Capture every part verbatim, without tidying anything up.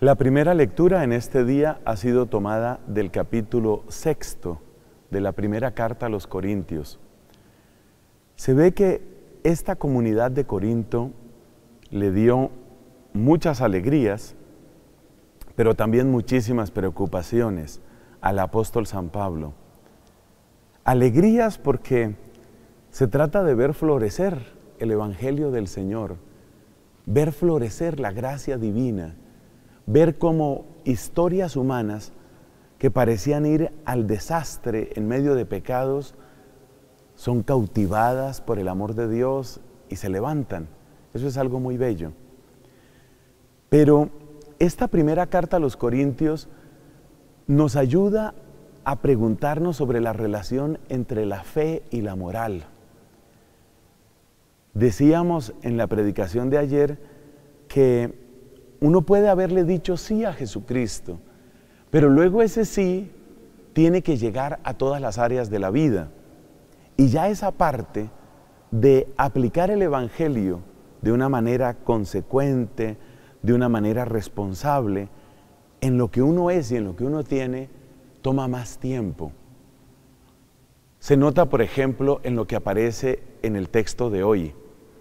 La primera lectura en este día ha sido tomada del capítulo sexto de la primera carta a los Corintios. Se ve que esta comunidad de Corinto le dio muchas alegrías, pero también muchísimas preocupaciones al apóstol San Pablo. Alegrías porque se trata de ver florecer el Evangelio del Señor, ver florecer la gracia divina, ver cómo historias humanas que parecían ir al desastre en medio de pecados son cautivadas por el amor de Dios y se levantan. Eso es algo muy bello. Pero esta primera carta a los Corintios nos ayuda a preguntarnos sobre la relación entre la fe y la moral. Decíamos en la predicación de ayer que uno puede haberle dicho sí a Jesucristo, pero luego ese sí tiene que llegar a todas las áreas de la vida. Y ya esa parte de aplicar el Evangelio de una manera consecuente, de una manera responsable, en lo que uno es y en lo que uno tiene, toma más tiempo. Se nota, por ejemplo, en lo que aparece en el texto de hoy.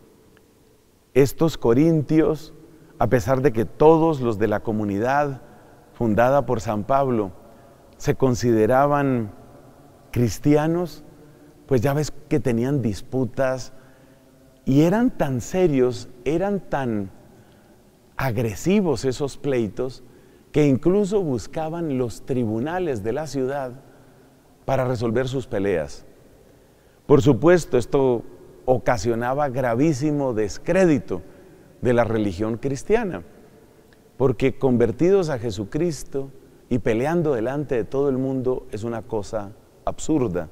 Estos corintios, a pesar de que todos los de la comunidad fundada por San Pablo se consideraban cristianos, pues ya ves que tenían disputas y eran tan serios, eran tan agresivos esos pleitos, que incluso buscaban los tribunales de la ciudad para resolver sus peleas. Por supuesto, esto ocasionaba gravísimo descrédito de la religión cristiana, porque convertidos a Jesucristo y peleando delante de todo el mundo es una cosa absurda.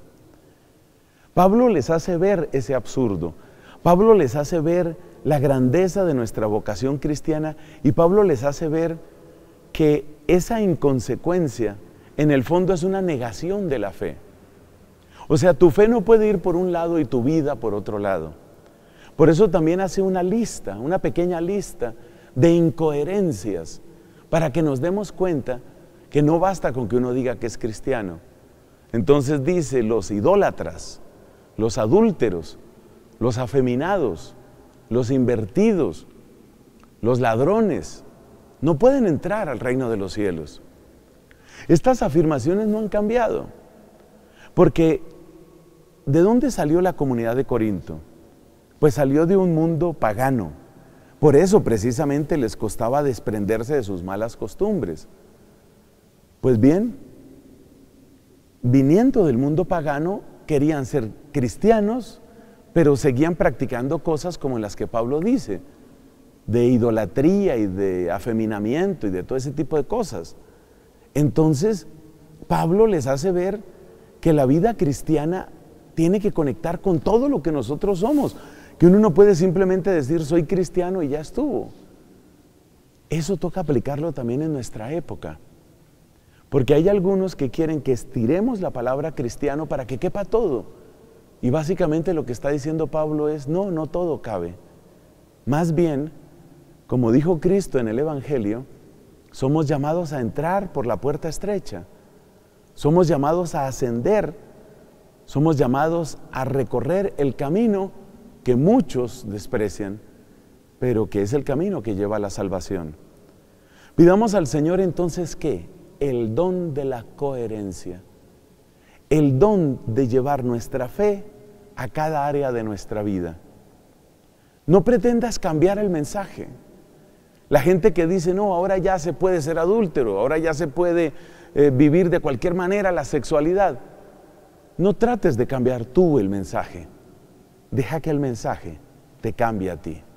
Pablo les hace ver ese absurdo, Pablo les hace ver la grandeza de nuestra vocación cristiana y Pablo les hace ver que esa inconsecuencia en el fondo es una negación de la fe. O sea, tu fe no puede ir por un lado y tu vida por otro lado. Por eso también hace una lista, una pequeña lista de incoherencias para que nos demos cuenta que no basta con que uno diga que es cristiano. Entonces dice, los idólatras, los adúlteros, los afeminados, los invertidos, los ladrones, no pueden entrar al reino de los cielos. Estas afirmaciones no han cambiado, porque ¿de dónde salió la comunidad de Corinto? Pues salió de un mundo pagano. Por eso precisamente les costaba desprenderse de sus malas costumbres. Pues bien, viniendo del mundo pagano, querían ser cristianos, pero seguían practicando cosas como las que Pablo dice, de idolatría y de afeminamiento y de todo ese tipo de cosas. Entonces, Pablo les hace ver que la vida cristiana tiene que conectar con todo lo que nosotros somos, que uno no puede simplemente decir soy cristiano y ya estuvo. Eso toca aplicarlo también en nuestra época, porque hay algunos que quieren que estiremos la palabra cristiano para que quepa todo, y básicamente lo que está diciendo Pablo es no, no todo cabe. Más bien, como dijo Cristo en el Evangelio, somos llamados a entrar por la puerta estrecha, somos llamados a ascender, somos llamados a recorrer el camino que muchos desprecian, pero que es el camino que lleva a la salvación. Pidamos al Señor entonces ¿qué? El don de la coherencia, el don de llevar nuestra fe a cada área de nuestra vida. No pretendas cambiar el mensaje. La gente que dice, no, ahora ya se puede ser adúltero, ahora ya se puede eh, vivir de cualquier manera la sexualidad. No trates de cambiar tú el mensaje. Deja que el mensaje te cambie a ti.